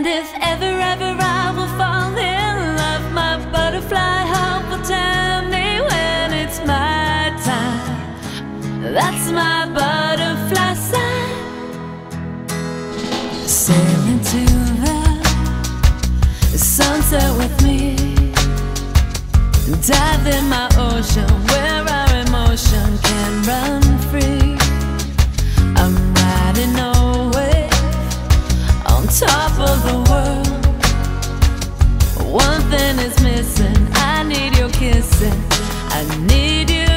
And if ever I will fall in love, my butterfly heart will tell me when it's my time. That's my butterfly sign. Sailing to the sunset with me, dive in my ocean where our emotion can run free. I'm riding a wave on top of the world. One thing is missing, I need your kissing, I need you